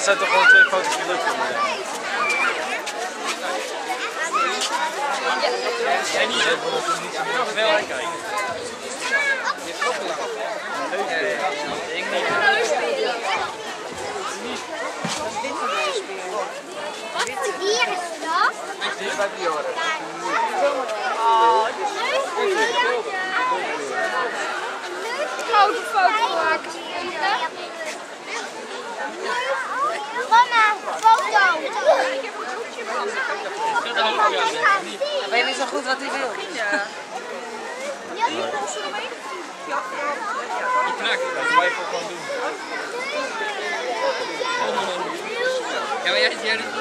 zijn toch gewoon twee foto's die leuk vinden. Jij niet, hè? Ik wil wel kijken. Ik niet. Wat voor dier is dat? Dit is bij Bjorn. Ik ga ook een foto maken. Mama, foto. Ik weet niet zo goed wat hij wil. Ja. Die knak, dat wij gewoon doen. Ja, maar jij